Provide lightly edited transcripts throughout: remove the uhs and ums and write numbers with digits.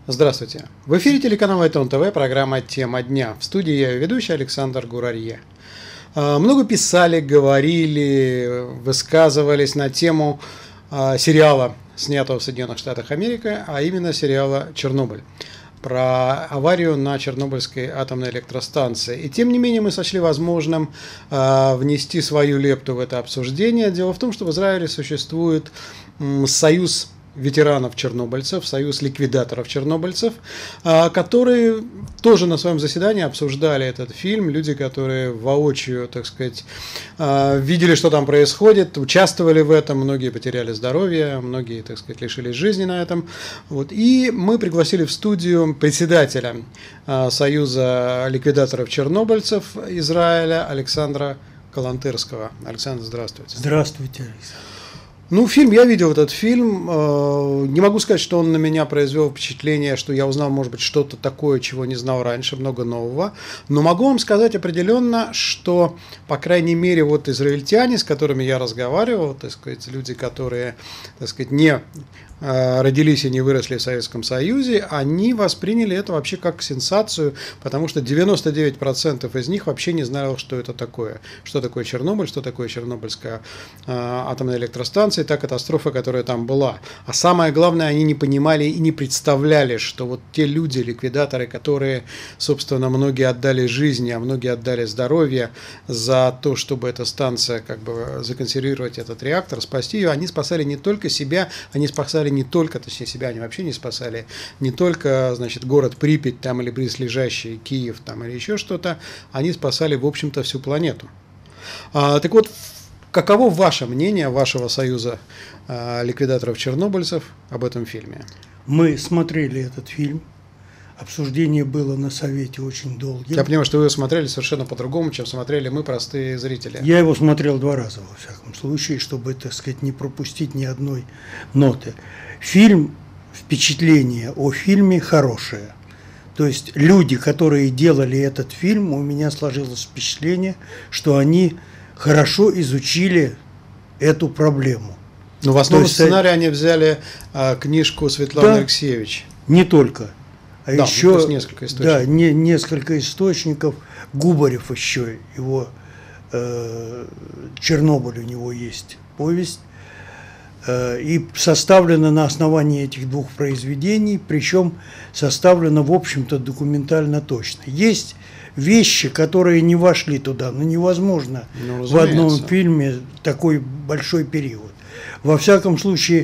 Здравствуйте. В эфире телеканала Айтон ТВ, программа «Тема дня». В студии я ведущий Александр Гурарье. Много писали, говорили, высказывались на тему сериала, снятого в Соединенных Штатах Америки, а именно сериала «Чернобыль», про аварию на Чернобыльской атомной электростанции. И тем не менее мы сочли возможным внести свою лепту в это обсуждение. Дело в том, что в Израиле существует союз ветеранов-чернобыльцев, союз ликвидаторов-чернобыльцев, которые тоже на своем заседании обсуждали этот фильм. Люди, которые воочию, так сказать, видели, что там происходит, участвовали в этом, многие потеряли здоровье, многие, так сказать, лишились жизни на этом. Вот. И мы пригласили в студию председателя союза ликвидаторов-чернобыльцев Израиля Александра Калантырского. Александр, здравствуйте. Здравствуйте, Александр. Ну, я видел этот фильм, не могу сказать, что он на меня произвел впечатление, что я узнал, может быть, что-то такое, чего не знал раньше, много нового, но могу вам сказать определенно, что, по крайней мере, вот израильтяне, с которыми я разговаривал, так сказать, люди, которые, так сказать, не родились и не выросли в Советском Союзе, они восприняли это вообще как сенсацию, потому что 99% из них вообще не знали, что это такое. Что такое Чернобыль, что такое Чернобыльская атомная электростанция, та катастрофа, которая там была. А самое главное, они не понимали и не представляли, что вот те люди, ликвидаторы, которые, собственно, многие отдали жизни, а многие отдали здоровье за то, чтобы эта станция, как бы, законсервировать этот реактор, спасти ее, они спасали не только себя, они спасали не только, точнее, себя они вообще не спасали, не только, значит, город Припять там или близлежащий Киев там или еще что-то, они спасали, в общем-то, всю планету. Так вот, каково ваше мнение, вашего союза ликвидаторов-чернобыльцев об этом фильме? Мы смотрели этот фильм, обсуждение было на совете очень долгим. Я понимаю, что вы его смотрели совершенно по-другому, чем смотрели мы, простые зрители. Я его смотрел 2 раза, во всяком случае, чтобы, так сказать, не пропустить ни одной ноты. Фильм, впечатление о фильме хорошее. То есть люди, которые делали этот фильм, у меня сложилось впечатление, что они хорошо изучили эту проблему. Но в основу сценария они взяли книжку Светланы Алексеевич. Не только. А да, еще несколько источников. Да, несколько источников. Губарев еще, его Чернобыль у него есть повесть. И составлено на основании этих 2 произведений, причем составлено, в общем-то, документально точно. Есть вещи, которые не вошли туда, но невозможно в одном фильме такой большой период. Во всяком случае,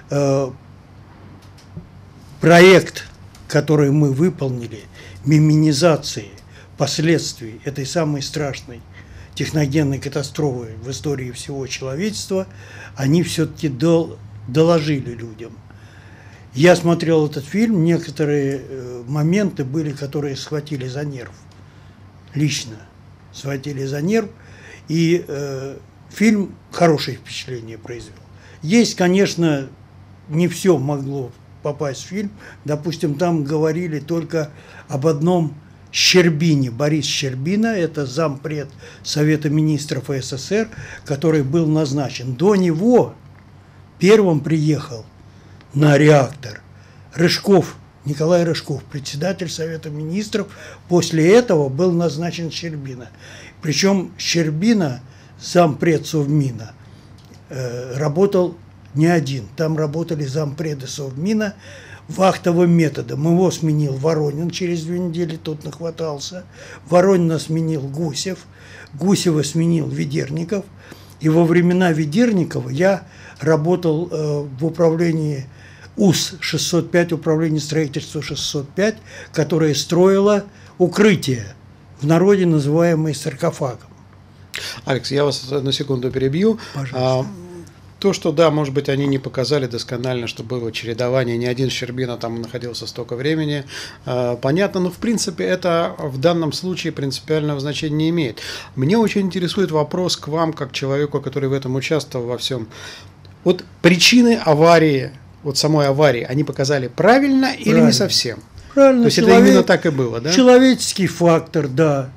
проект, который мы выполнили, миминизации последствий этой самой страшной техногенной катастрофы в истории всего человечества, они все-таки доложили людям. Я смотрел этот фильм, некоторые моменты были, которые схватили за нерв. Лично схватили за нерв, и фильм хорошее впечатление произвел. Есть, конечно, не все могло попасть в фильм. Допустим, там говорили только об одном Щербине, Борис Щербина, это зампред Совета министров СССР, который был назначен. До него первым приехал на реактор Рыжков, Николай Рыжков, председатель Совета министров. После этого был назначен Щербина. Причем Щербина, зампред Совмина, работал не один. Там работали зампреды Совмина вахтовым методом. Его сменил Воронин через 2 недели, тот нахватался. Воронина сменил Гусев, Гусева сменил Ведерников. И во времена Ведерникова я работал в управлении УС-605, управление строительства 605, которое строило укрытие, в народе называемое саркофагом. Алекс, я вас на секунду перебью. Пожалуйста. То, что, да, может быть, они не показали досконально, что было чередование, ни один Щербина там находился столько времени, понятно, но, в принципе, это в данном случае принципиального значения не имеет. Мне очень интересует вопрос к вам, как человеку, который в этом участвовал во всем. Вот причины аварии, вот самой аварии, они показали правильно или не совсем? Правильно. То есть это именно так и было, да? Человеческий фактор, да.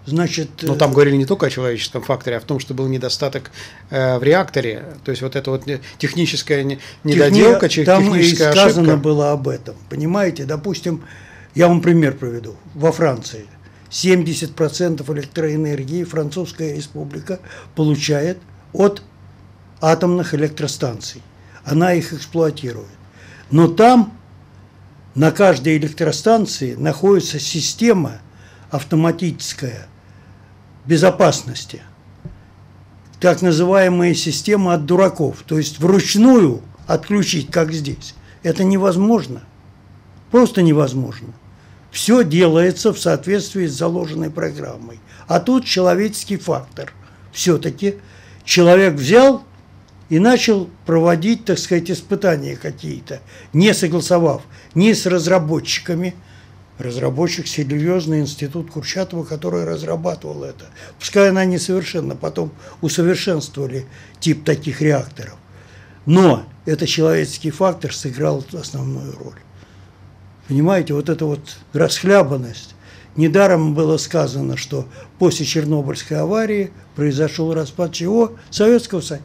Значит, Но там говорили не только о человеческом факторе, а в том, что был недостаток в реакторе. То есть вот это вот техническая недоделка, там и техническая сказано ошибка. было об этом. Понимаете, допустим, я вам пример приведу. Во Франции 70% электроэнергии Французская республика получает от атомных электростанций. Она их эксплуатирует. Но там на каждой электростанции находится система автоматическая безопасности, так называемая система от дураков, то есть вручную отключить, как здесь, это невозможно, просто невозможно. Все делается в соответствии с заложенной программой. А тут человеческий фактор. Все-таки человек взял и начал проводить, так сказать, испытания какие-то, не согласовав ни с разработчиками. Разработчик – серьезный институт Курчатова, который разрабатывал это. Пускай она несовершенна, потом усовершенствовали тип таких реакторов. Но это человеческий фактор сыграл основную роль. Понимаете, вот эта вот расхлябанность. Недаром было сказано, что после Чернобыльской аварии произошел распад чего? Советского Союза.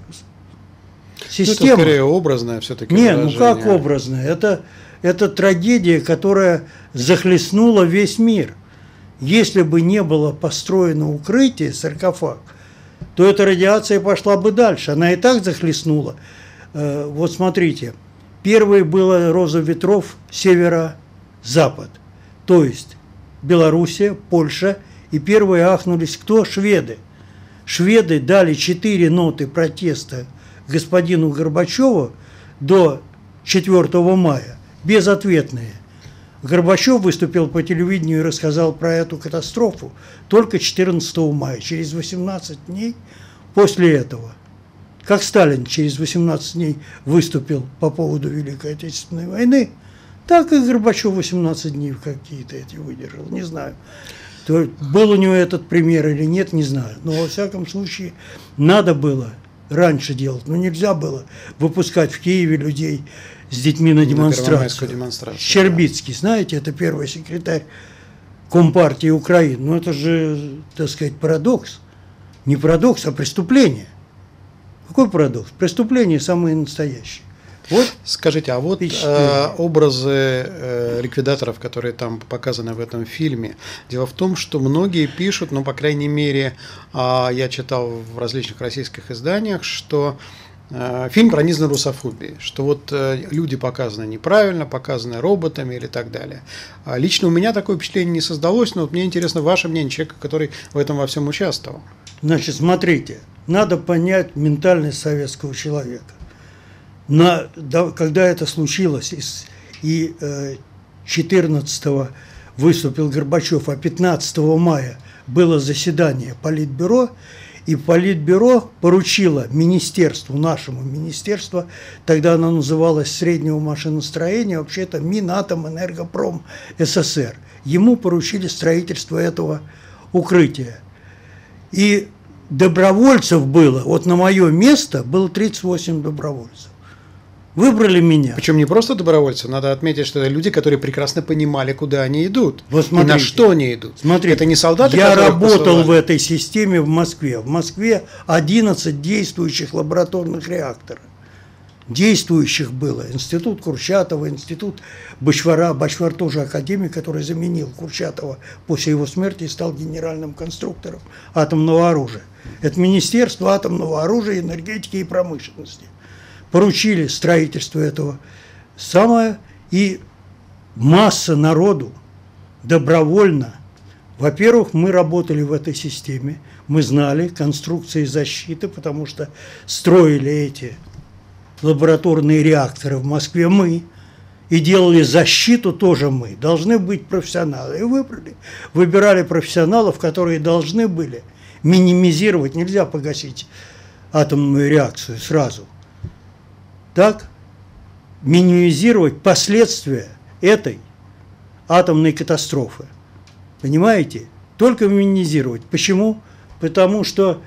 Система. Это скорее образное все-таки. Не, ну как образное? Это трагедия, которая захлестнула весь мир. Если бы не было построено укрытие, саркофаг, то эта радиация пошла бы дальше. Она и так захлестнула. Вот смотрите, первой была роза ветров северо-запад. То есть Белоруссия, Польша. И первые ахнулись кто? Шведы. Шведы дали 4 ноты протеста господину Горбачеву до 4 мая. Безответные. Горбачев выступил по телевидению и рассказал про эту катастрофу только 14 мая, через 18 дней после этого. Как Сталин через 18 дней выступил по поводу Великой Отечественной войны, так и Горбачев 18 дней какие-то эти выдержал, не знаю. То был у него этот пример или нет, не знаю. Но во всяком случае надо было раньше делать. Но нельзя было выпускать в Киеве людей с детьми на демонстрацию. Щербицкий, да. Знаете, это первый секретарь Компартии Украины. Ну это же, так сказать, парадокс. Не парадокс, а преступление. Какой парадокс? Преступление самое настоящее. Вот. Скажите, а вот образы ликвидаторов, которые там показаны в этом фильме, дело в том, что многие пишут, ну, по крайней мере, я читал в различных российских изданиях, что фильм пронизан русофобией, что вот люди показаны неправильно, показаны роботами или так далее. Лично у меня такое впечатление не создалось, но вот мне интересно ваше мнение, человека, который в этом во всем участвовал. Значит, смотрите, надо понять ментальность советского человека. Когда это случилось, и 14-го выступил Горбачев, а 15 мая было заседание Политбюро, и Политбюро поручило министерству, нашему министерству, тогда оно называлось Среднего машиностроения, вообще-то Минатомэнергопром СССР. Ему поручили строительство этого укрытия. И добровольцев было, вот на мое место было 38 добровольцев. Выбрали меня. Причем не просто добровольцы, надо отметить, что это люди, которые прекрасно понимали, куда они идут, вот смотрите, и на что они идут. Смотрите, это не солдаты, я работал в этой системе в Москве. В Москве 11 действующих лабораторных реакторов. Действующих было. Институт Курчатова, институт Бачвара. Бачвар тоже академик, который заменил Курчатова после его смерти и стал генеральным конструктором атомного оружия. Это Министерство атомного оружия, энергетики и промышленности. Поручили строительство этого самое, и масса народу добровольно. Во-первых, мы работали в этой системе, мы знали конструкции защиты, потому что строили эти лабораторные реакторы в Москве мы, и делали защиту тоже мы. Должны быть профессионалы. И выбирали профессионалов, которые должны были минимизировать, нельзя погасить атомную реакцию сразу. Так, минимизировать последствия этой атомной катастрофы. Понимаете? Только минимизировать. Почему? Потому что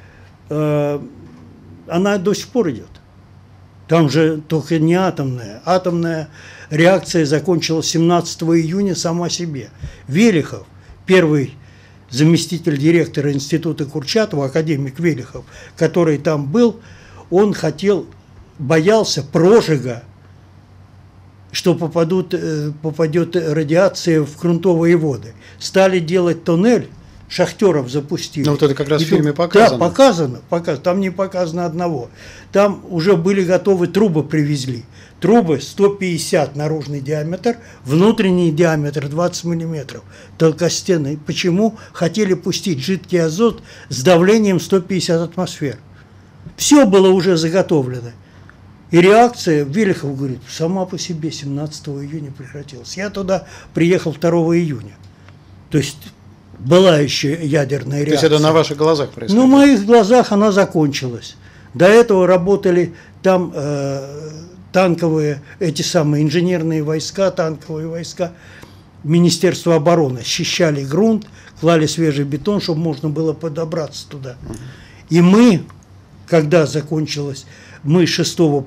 она до сих пор идет. Там же только не атомная. Атомная реакция закончилась 17 июня сама себе. Велихов, первый заместитель директора института Курчатова, академик Велихов, который там был, он боялся прожига, что попадет радиация в грунтовые воды. Стали делать туннель, шахтеров запустили. Ну, вот это как раз в фильме показано. Да, показано. Там не показано одного. Там уже были готовы, трубы привезли. Трубы 150 наружный диаметр, внутренний диаметр 20 мм. Толстостенные. Почему? Хотели пустить жидкий азот с давлением 150 атмосфер. Все было уже заготовлено. И реакция, Велихов говорит, сама по себе 17 июня прекратилась. Я туда приехал 2 июня. То есть была еще ядерная реакция. То есть это на ваших глазах происходило? На моих глазах она закончилась. До этого работали там танковые, эти самые инженерные войска, танковые войска Министерства обороны. Счищали грунт, клали свежий бетон, чтобы можно было подобраться туда. И мы, когда закончилось, мы 2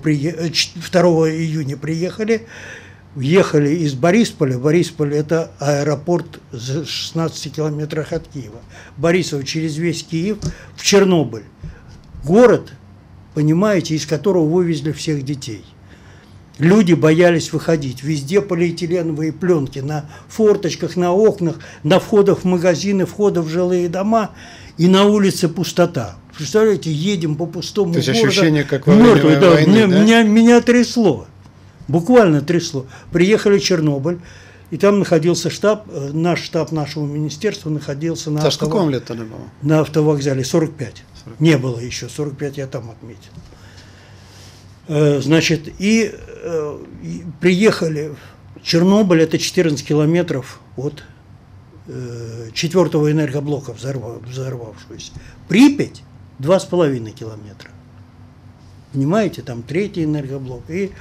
июня приехали, ехали из Борисполя. Борисполь – это аэропорт в 16 километрах от Киева. Борисов через весь Киев в Чернобыль. Город, понимаете, из которого вывезли всех детей. Люди боялись выходить. Везде полиэтиленовые пленки на форточках, на окнах, на входах в магазины, входах в жилые дома. И на улице пустота. Представляете, едем по пустому городу. То есть ощущение, как во время войны, да? Меня трясло. Буквально трясло. Приехали в Чернобыль, и там находился штаб, наш штаб нашего министерства находился на сколько вам лет тогда было? На автовокзале, 45. Не было еще, 45 я там отметил. Значит, и приехали. Чернобыль – это 14 километров от 4-го энергоблока, взорвавшегося. Припять – 2,5 километра. Понимаете, там 3-й энергоблок. И,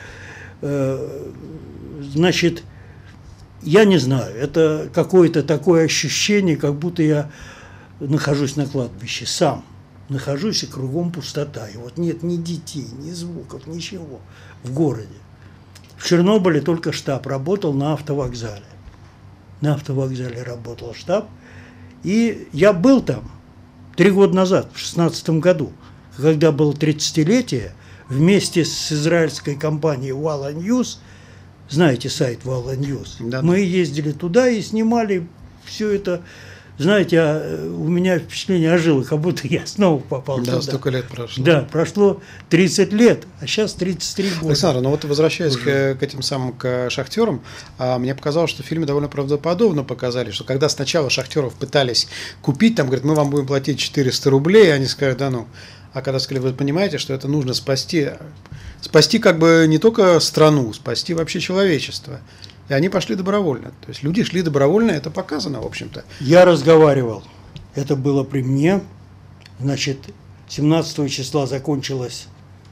значит, я не знаю, это какое-то такое ощущение, как будто я нахожусь на кладбище сам. Нахожусь, и кругом пустота. И вот нет ни детей, ни звуков, ничего в городе. В Чернобыле только штаб работал на автовокзале. На автовокзале работал штаб. И я был там 3 года назад, в 2016 году, когда было 30-летие, вместе с израильской компанией Walla News, знаете сайт Walla News, да. Мы ездили туда и снимали все это. Знаете, у меня впечатление ожило, как будто я снова попал туда. Да, столько лет прошло. Да, прошло 30 лет, а сейчас 33 года. Александр, ну вот возвращаясь к этим самым к шахтерам, мне показалось, что в фильме довольно правдоподобно показали, что когда сначала шахтеров пытались купить, там, говорят, мы вам будем платить 400 рублей, они сказали, да ну. А когда сказали, вы понимаете, что это нужно спасти как бы не только страну, спасти вообще человечество. И они пошли добровольно. То есть люди шли добровольно, это показано, в общем-то. Я разговаривал. Это было при мне. Значит, 17 числа закончилась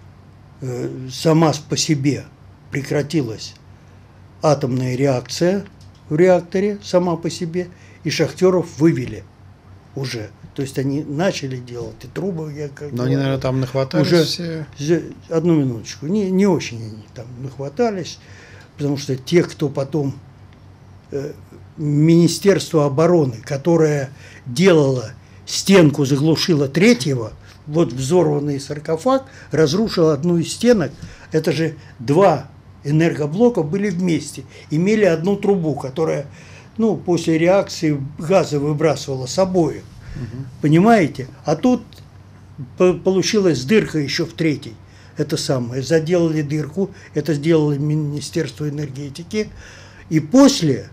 сама по себе, прекратилась атомная реакция в реакторе сама по себе, и шахтеров вывели уже. То есть они начали делать, и трубы... Но они, наверное, там нахватались уже все... Одну минуточку. Не очень они там нахватались. Потому что те, кто потом Министерство обороны, которое делало стенку, заглушило 3-го, вот взорванный саркофаг, разрушил одну из стенок. Это же 2 энергоблока были вместе, имели одну трубу, которая, ну, после реакции газа выбрасывала с обоих. Понимаете? А тут получилась дырка еще в 3-й. Это самое, заделали дырку, это сделало Министерство энергетики. И после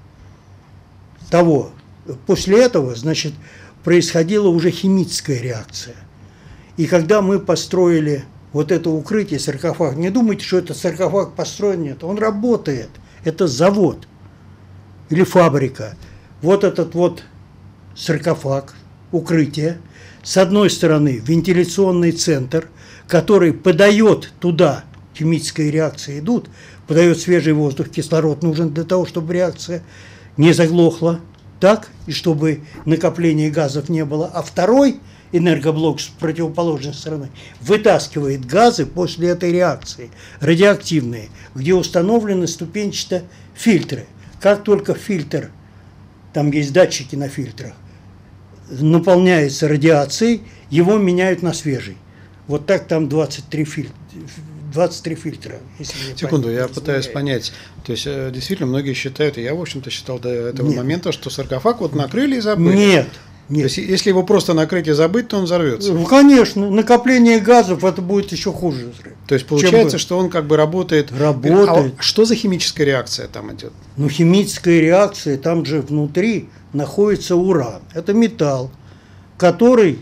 этого, значит, происходила уже химическая реакция. И когда мы построили вот это укрытие, саркофаг, не думайте, что это саркофаг построен, нет, он работает. Это завод или фабрика. Вот этот вот саркофаг, укрытие, с одной стороны вентиляционный центр, который подает туда, химические реакции идут, подает свежий воздух, кислород нужен для того, чтобы реакция не заглохла, так, и чтобы накопления газов не было. А второй энергоблок с противоположной стороны вытаскивает газы после этой реакции, радиоактивные, где установлены ступенчатые фильтры. Как только фильтр, там есть датчики на фильтрах, наполняется радиацией, его меняют на свежий. Вот так там 23 фильтра. Секунду, я пытаюсь понять. То есть, действительно, многие считают, и я, в общем-то, считал до этого момента, что саркофаг вот накрыли и забыли. Нет. То есть, если его просто накрыть и забыть, то он взорвется. Ну, конечно, накопление газов это будет еще хуже взрыв. То есть получается, что он как бы работает. Работает. А что за химическая реакция там идет? Ну, химическая реакция, там же внутри находится уран. Это металл, который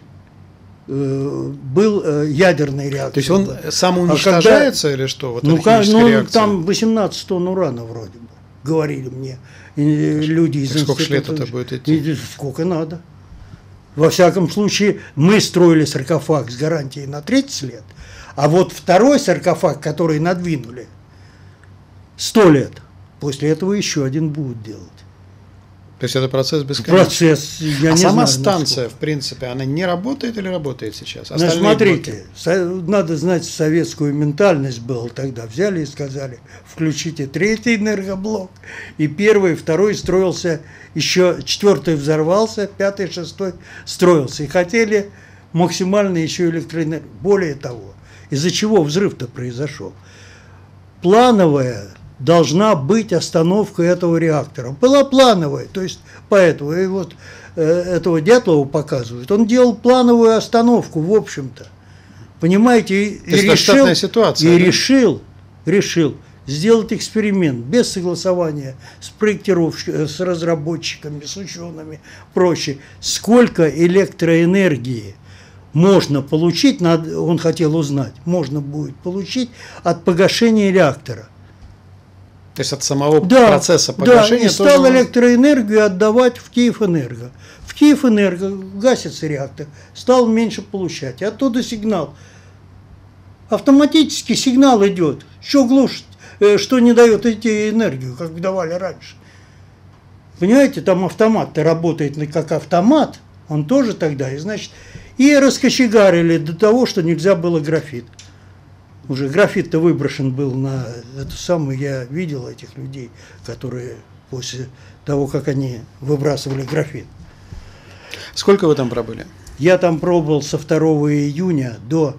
был ядерной реакцией. То есть он самоуничтожается или что? Вот ну, там 18 тонн урана вроде бы, говорили мне люди из института. Сколько лет это будет идти? Сколько надо. Во всяком случае, мы строили саркофаг с гарантией на 30 лет, а вот второй саркофаг, который надвинули, 100 лет. После этого еще один будут делать. То есть это процесс бесконечный? Процесс, я не сама знаю, станция, в принципе, она не работает или работает сейчас? Ну, смотрите, надо знать, советскую ментальность была тогда. Взяли и сказали, включите третий энергоблок. И первый, второй строился, еще четвертый взорвался, пятый, шестой строился. И хотели максимально еще электроэнергию. Более того, из-за чего взрыв-то произошел? Плановая должна быть остановка этого реактора. Была плановая, то есть поэтому, и вот этого Дятлова показывают, он делал плановую остановку, в общем-то. Понимаете, решил сделать эксперимент без согласования с проектировщиками, с разработчиками, с учеными, прочее. Сколько электроэнергии можно получить, он хотел узнать, можно будет получить от погашения реактора. То есть от самого процесса погашения? Да, и стал электроэнергию отдавать в Киевэнерго. В Киевэнерго гасится реактор, стал меньше получать. И оттуда сигнал. Автоматически сигнал идет. Что глушит, что не дает идти энергию, как давали раньше. Понимаете, там автомат-то работает как автомат, он тоже тогда, и значит, и раскочегарили до того, что нельзя было графит. Уже графит-то выброшен был на эту самую, я видел этих людей, которые после того, как они выбрасывали графит. Сколько вы там пробыли? Я там пробовал со 2 июня до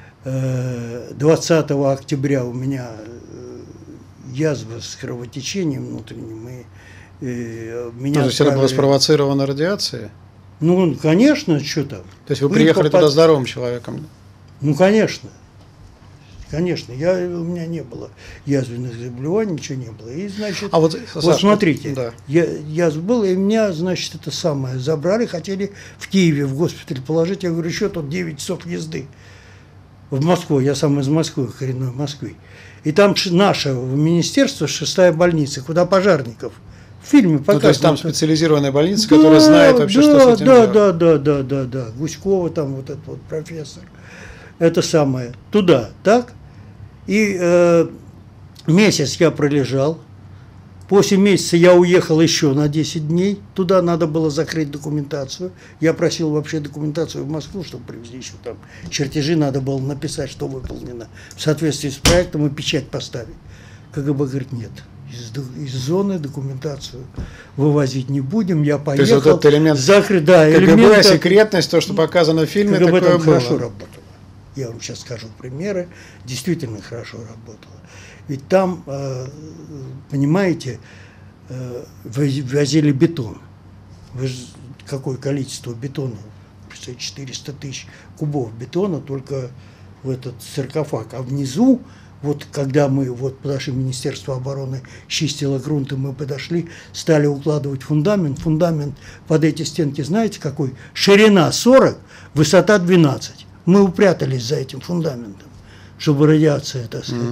20 октября. У меня язва с кровотечением внутренним. То есть это было спровоцировано радиацией? Ну, конечно, что там. То есть вы приехали туда здоровым человеком? Ну, конечно. Конечно, у меня не было язвенных заболеваний, ничего не было. И, значит, вот смотрите, да. Язва была, и меня, значит, это самое забрали, хотели в Киеве в госпиталь положить. Я говорю, еще тут 9 часов езды в Москву. Я сам из Москвы, коренной Москвы. И там наше министерство, 6-я больница, куда пожарников. В фильме показывают. То есть там специализированная больница, которая знает вообще, что с этим делать. Да. Гуськова там вот этот вот профессор. Это самое. Туда, так? И месяц я пролежал. После месяца я уехал еще на 10 дней. Туда надо было закрыть документацию. Я просил вообще документацию в Москву, чтобы привезли еще там. Чертежи надо было написать, что выполнено в соответствии с проектом и печать поставить. КГБ говорит, нет. Из зоны документацию вывозить не будем. Я поехал. То есть вот этот элемент КГБ, секретность, то, что показано в фильме, КГБ такое там было. Хорошо работало. Я вам сейчас скажу примеры. Действительно хорошо работало. Ведь там, понимаете, возили бетон. Какое количество бетона? 400 тысяч кубов бетона только в этот саркофаг. А внизу, вот когда мы подошли, Министерство обороны чистило грунт, и мы подошли, стали укладывать фундамент. Фундамент под эти стенки, знаете какой? Ширина 40, высота 12. Мы упрятались за этим фундаментом, чтобы радиация, так сказать.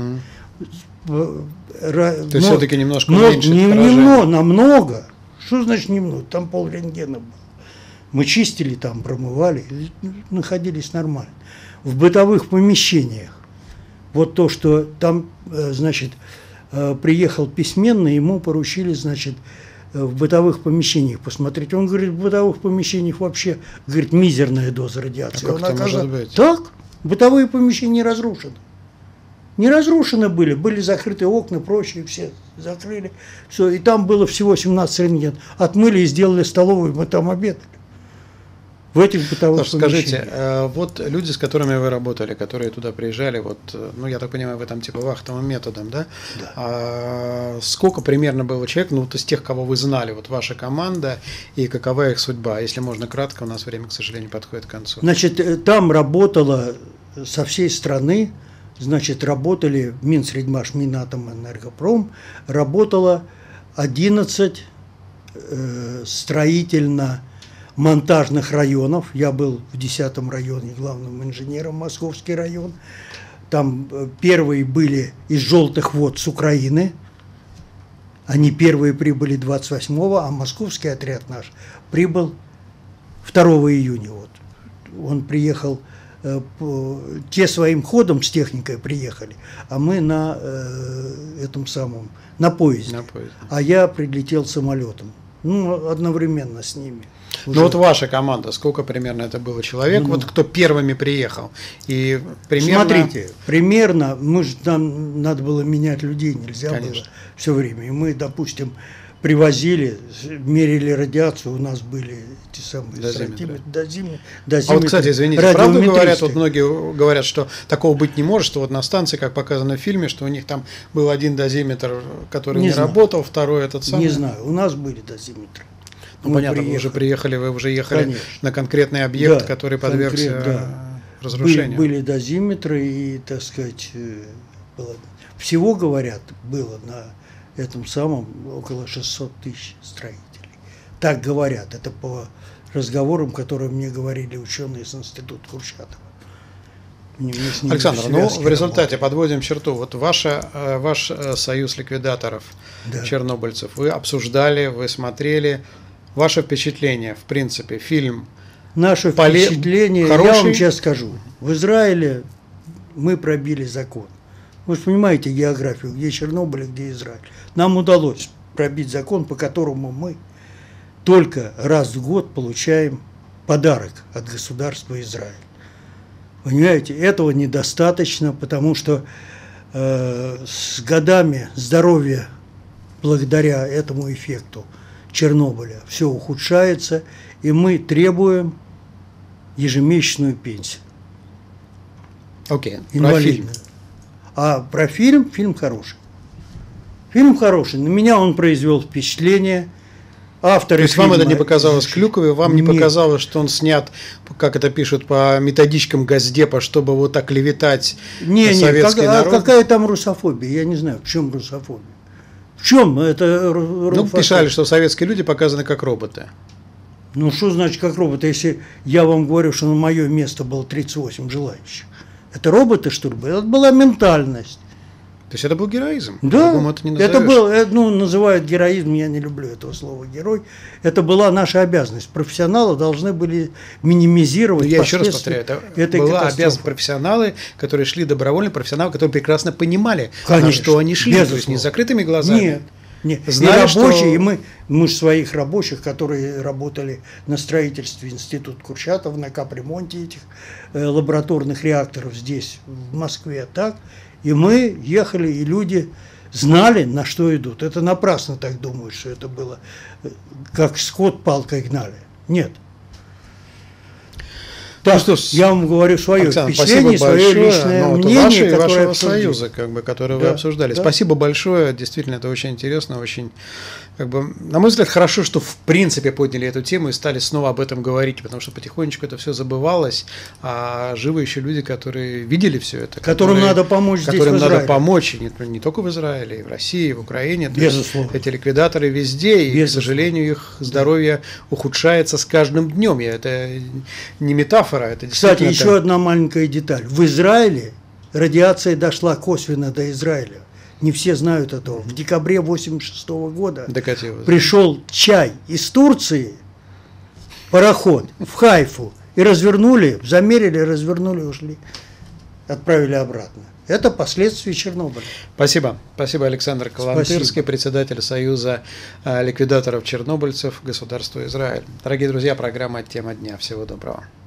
То есть все-таки немножко меньше немного, намного. Что значит немного? Там пол-рентгена было. Мы чистили там, промывали, находились нормально. В бытовых помещениях. Вот то, что там, значит, приехал письменный, ему поручили, значит, в бытовых помещениях посмотреть. Он говорит, в бытовых помещениях вообще, говорит, мизерная доза радиации. А как это может быть? Так, бытовые помещения не разрушены. Не разрушены были закрыты окна, прочие все закрыли. Все, и там было всего 17 рентген. Отмыли и сделали столовую, мы там обедали. в этих бытовых Скажите, помещениях. вот люди, с которыми вы работали, которые туда приезжали, вот, ну, я так понимаю, вы там типа вахтовым методом, да? Да. Сколько примерно было человек, ну, вот из тех, кого вы знали, вот ваша команда, и какова их судьба? Если можно кратко, у нас время, к сожалению, подходит к концу. Значит, там работало со всей страны, значит, работали Минсредмаш, Минатомэнергопром, работало 11 строительно-монтажных районов. Я был в 10-м районе главным инженером, Московский район. Там первые были из Желтых вод с Украины. Они первые прибыли 28-го, а московский отряд наш прибыл 2 июня. Вот. Он приехал, те своим ходом с техникой приехали, а мы на этом самом, на поезде. А я прилетел самолетом. Ну, одновременно с ними. Ну вот ваша команда, сколько примерно это было человек, вот кто первыми приехал? И примерно... Смотрите, примерно, мы же там надо было менять людей, нельзя Конечно. было все время. И мы, допустим, привозили, мерили радиацию, у нас были эти самые дозиметры. А вот, кстати, извините, правду говорят, вот многие говорят, что такого быть не может, что вот на станции, как показано в фильме, что у них там был один дозиметр, который не работал, второй этот самый. Не знаю, у нас были дозиметры. Ну, понятно, вы уже приехали, вы уже ехали, конечно, на конкретный объект, да, который подвергся разрушению. Были дозиметры, и, так сказать, было, всего, говорят, было на этом самом около 600 тысяч строителей. Так говорят, это по разговорам, которые мне говорили ученые с института Курчатова. Александр, ну в результате подводим черту. Вот ваш союз ликвидаторов, да, чернобыльцев, вы обсуждали, вы смотрели. Ваше впечатление, в принципе, фильм? Наше впечатление, хороший? Я вам сейчас скажу. В Израиле мы пробили закон. Вы же понимаете географию, где Чернобыль, где Израиль. Нам удалось пробить закон, по которому мы только раз в год получаем подарок от государства Израиль. Понимаете, этого недостаточно, потому что с годами здоровье благодаря этому эффекту Чернобыля все ухудшается, и мы требуем ежемесячную пенсию. Окей, про фильм. А про фильм хороший. Фильм хороший. На меня он произвел впечатление. Авторы. То есть вам это не показалось клюковой, вам не показалось, что он снят, как это пишут, по методичкам Госдепа, чтобы вот так клеветать на советский народ? А какая там русофобия? Я не знаю, в чем русофобия. В чем это? Ну, писали, что советские люди показаны как роботы. Ну, что значит как роботы, если я вам говорю, что на мое место было 38 желающих? Это роботы, что ли? Это была ментальность. То есть это был героизм? Да, это был, называют героизм, я не люблю этого слова герой. Это была наша обязанность. Профессионалы должны были минимизировать я еще раз повторяю, это была обязанность профессионалы, которые шли добровольно, профессионалы, которые прекрасно понимали, на что они шли, то есть не с закрытыми глазами. Нет. Знали, и рабочие, что... и мы своих рабочих, которые работали на строительстве института Курчатова, на капремонте этих лабораторных реакторов здесь, в Москве, так, и мы ехали, и люди знали, на что идут. Это напрасно так думают, что это было как скот палкой гнали. Нет. Так, ну, что я вам говорю свое впечатление, свое личное мнение, которое вашего союза, который вы обсуждали. Да. Спасибо большое, действительно, это очень интересно, очень, на мой взгляд, хорошо, что в принципе подняли эту тему и стали снова об этом говорить, потому что потихонечку это все забывалось, а живы еще люди, которые видели все это, которым надо помочь здесь, которым надо помочь не только в Израиле, и в России, и в Украине. Безусловно. Эти ликвидаторы везде, и, к сожалению, их здоровье ухудшается с каждым днем. Это не метафора. Кстати, еще одна маленькая деталь. В Израиле радиация дошла косвенно до Израиля. Не все знают этого. В декабре 1986 года пришел чай из Турции, пароход в Хайфу, и замерили, развернули, ушли, отправили обратно. Это последствия Чернобыля. Спасибо. Спасибо, Александр Калантырский, председатель Союза ликвидаторов чернобыльцев государства Израиль. Дорогие друзья, программа «Тема дня». Всего доброго.